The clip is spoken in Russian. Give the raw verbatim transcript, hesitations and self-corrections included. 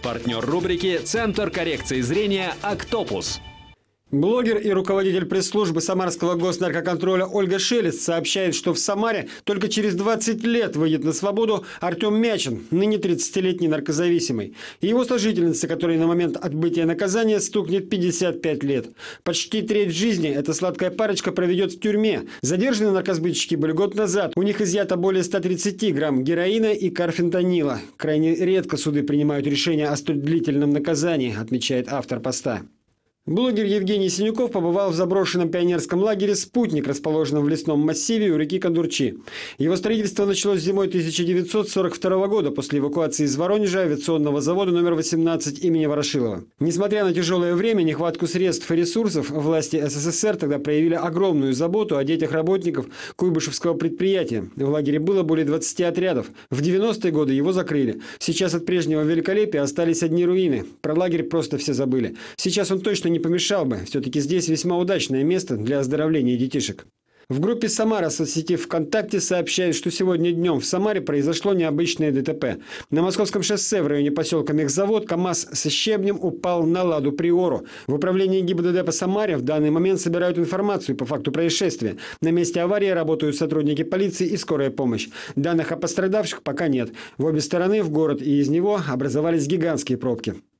Партнер рубрики «Центр коррекции зрения «Октопус». Блогер и руководитель пресс-службы Самарского госнаркоконтроля Ольга Шелест сообщает, что в Самаре только через двадцать лет выйдет на свободу Артем Мячин, ныне тридцатилетний наркозависимый, и его сожительница, которой на момент отбытия наказания стукнет пятьдесят пять лет. Почти треть жизни эта сладкая парочка проведет в тюрьме. Задержаны наркосбытчики были год назад. У них изъято более ста тридцати грамм героина и карфентанила. Крайне редко суды принимают решение о столь длительном наказании, отмечает автор поста. Блогер Евгений Синюков побывал в заброшенном пионерском лагере «Спутник», расположенном в лесном массиве у реки Кондурчи. Его строительство началось зимой тысяча девятьсот сорок второго года после эвакуации из Воронежа авиационного завода номер восемнадцать имени Ворошилова. Несмотря на тяжелое время, нехватку средств и ресурсов, власти СССР тогда проявили огромную заботу о детях работников Куйбышевского предприятия. В лагере было более двадцати отрядов. В девяностые годы его закрыли. Сейчас от прежнего великолепия остались одни руины. Про лагерь просто все забыли. Сейчас он точно не не помешал бы. Все-таки здесь весьма удачное место для оздоровления детишек. В группе «Самара» соцсети ВКонтакте сообщают, что сегодня днем в Самаре произошло необычное ДТП. На Московском шоссе в районе поселка Мехзавод КАМАЗ со щебнем упал на «Ладу Приору». В управлении ГИБДД по Самаре в данный момент собирают информацию по факту происшествия. На месте аварии работают сотрудники полиции и скорая помощь. Данных о пострадавших пока нет. В обе стороны в город и из него образовались гигантские пробки.